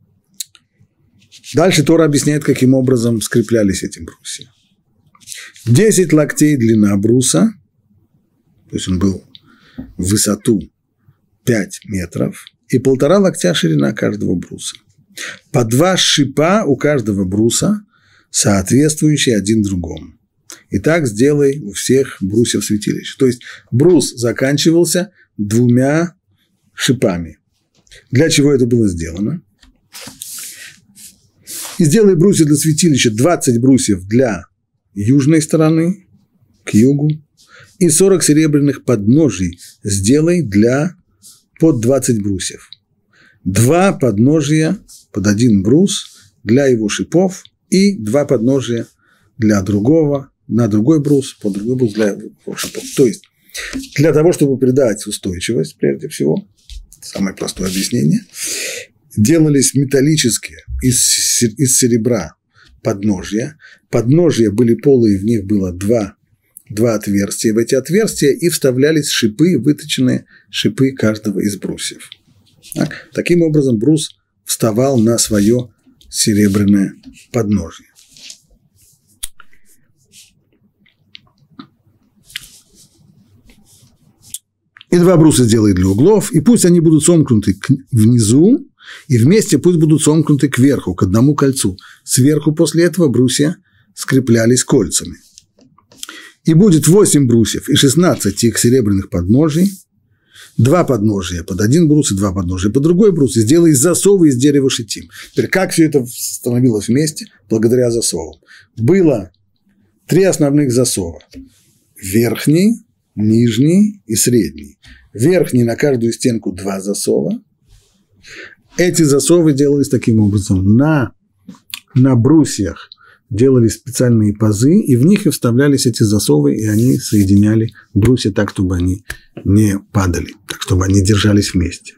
Дальше Тора объясняет, каким образом скреплялись эти брусья. Десять локтей длина бруса, то есть он был в высоту пять метров, и полтора локтя ширина каждого бруса. По два шипа у каждого бруса, соответствующие один другому. И так сделай у всех брусьев святилища. То есть брус заканчивался двумя шипами. Для чего это было сделано? И сделай брусья для святилища, двадцать брусьев для южной стороны, к югу, и сорок серебряных подножий сделай для под двадцать брусьев. Два подножия под один брус для его шипов и два подножия для другого, на другой брус, под другой брус для его шипов. То есть для того, чтобы придать устойчивость, прежде всего, самое простое объяснение, делались металлические из, из серебра подножья. Подножья были полые, в них было два, два отверстия. В эти отверстия и вставлялись шипы, выточенные шипы каждого из брусьев. Так? Таким образом, брус вставал на свое серебряное подножье. И два бруса сделай для углов, и пусть они будут сомкнуты внизу, и вместе пусть будут сомкнуты кверху, к одному кольцу. Сверху после этого брусья скреплялись кольцами. И будет восемь брусьев и шестнадцать их серебряных подножий, два подножия под один брус и два подножия под другой брус, и сделай засовы из дерева шитим. Теперь как все это становилось вместе? Благодаря засовам. Было три основных засова. Верхний, нижний и средний. Верхний на каждую стенку два засова. Эти засовы делались таким образом. На, на брусьях делались специальные пазы, и в них и вставлялись эти засовы, и они соединяли брусья так, чтобы они не падали, так, чтобы они держались вместе.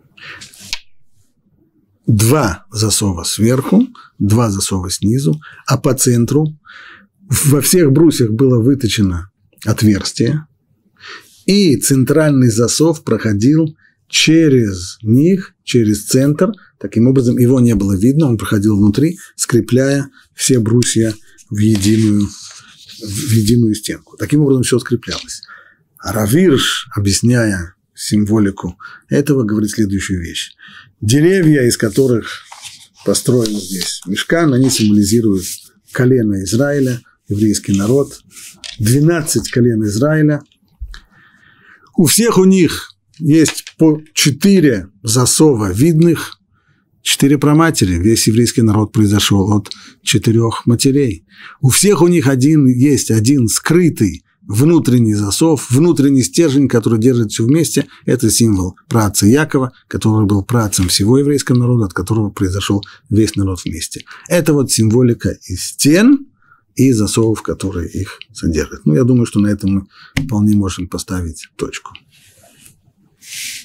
Два засова сверху, два засова снизу, а по центру во всех брусьях было выточено отверстие, и центральный засов проходил через них, через центр. Таким образом, его не было видно, он проходил внутри, скрепляя все брусья в единую, в единую стенку. Таким образом, все скреплялось. А Рав Ирш, объясняя символику этого, говорит следующую вещь. Деревья, из которых построен здесь мишкан, они символизируют колено Израиля, еврейский народ, двенадцать колен Израиля. У всех у них есть по четыре засова видных, четыре праматери. Весь еврейский народ произошел от четырех матерей. У всех у них один, есть один скрытый внутренний засов, внутренний стержень, который держит все вместе. Это символ праотца Якова, который был праотцем всего еврейского народа, от которого произошел весь народ вместе. Это вот символика из стен и засовов, которые их содержат. Ну, я думаю, что на этом мы вполне можем поставить точку.